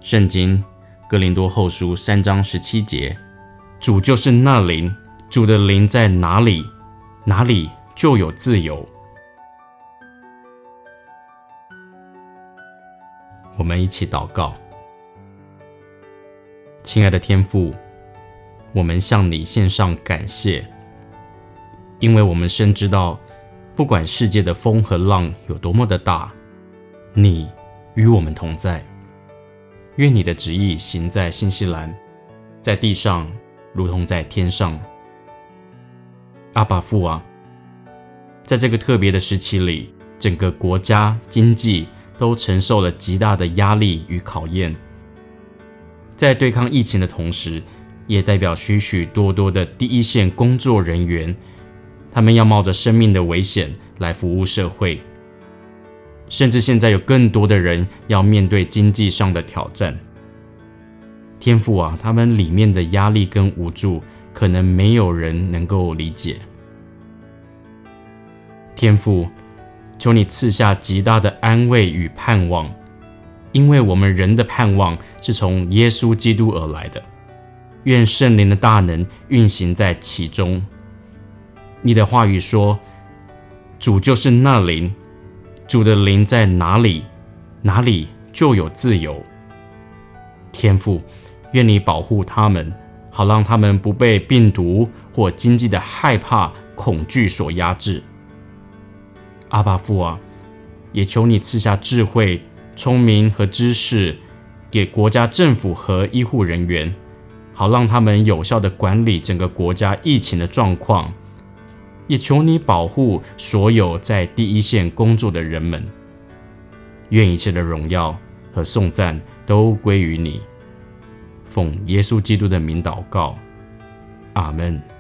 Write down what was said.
圣经哥林多后书3章17节，主就是那灵，主的灵在哪里，哪里就有自由。我们一起祷告。亲爱的天父，我们向你献上感谢，因为我们深知道，不管世界的风和浪有多么的大，你与我们同在。愿你的旨意行在新西兰，在地上如同在天上。阿爸父啊，在这个特别的时期里，整个国家经济都承受了极大的压力与考验。在对抗疫情的同时，也代表许许多多的第一线工作人员，他们要冒着生命的危险来服务社会。甚至现在有更多的人要面对经济上的挑战。天父啊，他们里面的压力跟无助，可能没有人能够理解。天父，求你赐下极大的安慰与盼望，因为我们人的盼望是从耶稣基督而来的。愿圣灵的大能运行在其中。你的话语说，主就是那灵，主的灵在哪里，哪里就有自由。天父，愿你保护他们，好让他们不被病毒或经济的害怕、恐惧所压制。阿爸父啊，也求你赐下智慧、聪明和知识给国家政府和医护人员，好让他们有效地管理整个国家疫情的状况。也求你保护所有在第一线工作的人们。愿一切的荣耀和颂赞都归于你。奉耶稣基督的名祷告，阿们。